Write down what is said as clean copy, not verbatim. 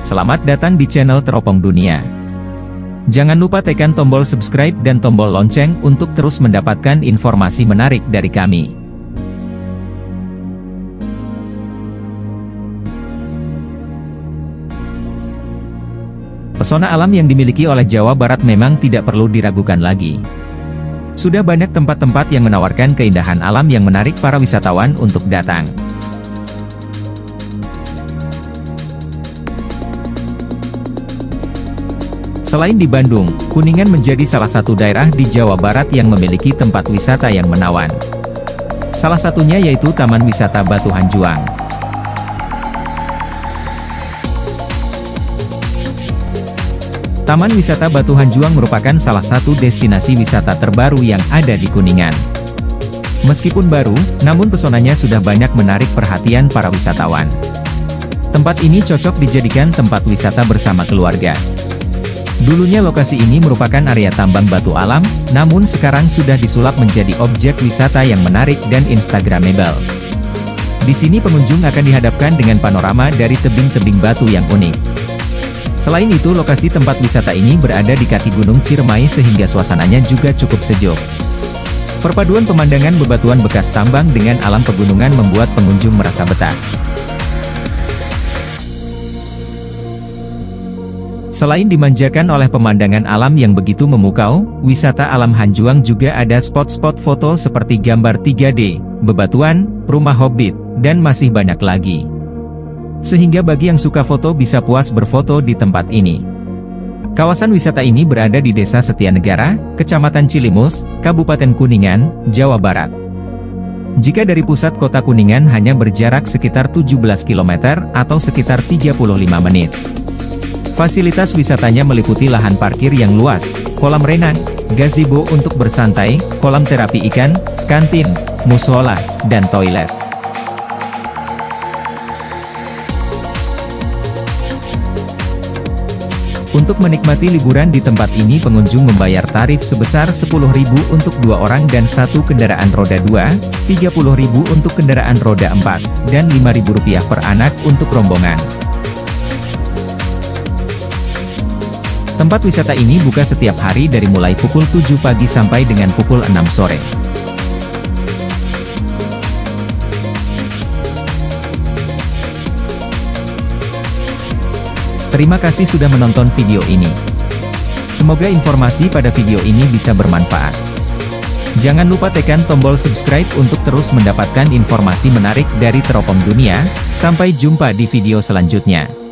Selamat datang di channel Teropong Dunia. Jangan lupa tekan tombol subscribe dan tombol lonceng untuk terus mendapatkan informasi menarik dari kami. Pesona alam yang dimiliki oleh Jawa Barat memang tidak perlu diragukan lagi. Sudah banyak tempat-tempat yang menawarkan keindahan alam yang menarik para wisatawan untuk datang. Selain di Bandung, Kuningan menjadi salah satu daerah di Jawa Barat yang memiliki tempat wisata yang menawan. Salah satunya yaitu Taman Wisata Batu Hanjuang. Taman Wisata Batu Hanjuang merupakan salah satu destinasi wisata terbaru yang ada di Kuningan. Meskipun baru, namun pesonanya sudah banyak menarik perhatian para wisatawan. Tempat ini cocok dijadikan tempat wisata bersama keluarga. Dulunya lokasi ini merupakan area tambang batu alam, namun sekarang sudah disulap menjadi objek wisata yang menarik dan instagramable. Di sini pengunjung akan dihadapkan dengan panorama dari tebing-tebing batu yang unik. Selain itu, lokasi tempat wisata ini berada di kaki Gunung Ciremai sehingga suasananya juga cukup sejuk. Perpaduan pemandangan bebatuan bekas tambang dengan alam pegunungan membuat pengunjung merasa betah. Selain dimanjakan oleh pemandangan alam yang begitu memukau, wisata alam Hanjuang juga ada spot-spot foto seperti gambar 3D, bebatuan, rumah hobbit, dan masih banyak lagi. Sehingga bagi yang suka foto bisa puas berfoto di tempat ini. Kawasan wisata ini berada di Desa Setianegara, Kecamatan Cilimus, Kabupaten Kuningan, Jawa Barat. Jika dari pusat kota Kuningan hanya berjarak sekitar 17 km atau sekitar 35 menit. Fasilitas wisatanya meliputi lahan parkir yang luas, kolam renang, gazebo untuk bersantai, kolam terapi ikan, kantin, musola, dan toilet. Untuk menikmati liburan di tempat ini pengunjung membayar tarif sebesar Rp10.000 untuk 2 orang dan 1 kendaraan roda 2, Rp30.000 untuk kendaraan roda 4, dan Rp5.000 per anak untuk rombongan. Tempat wisata ini buka setiap hari dari mulai pukul 7 pagi sampai dengan pukul 6 sore. Terima kasih sudah menonton video ini. Semoga informasi pada video ini bisa bermanfaat. Jangan lupa tekan tombol subscribe untuk terus mendapatkan informasi menarik dari Teropong Dunia. Sampai jumpa di video selanjutnya.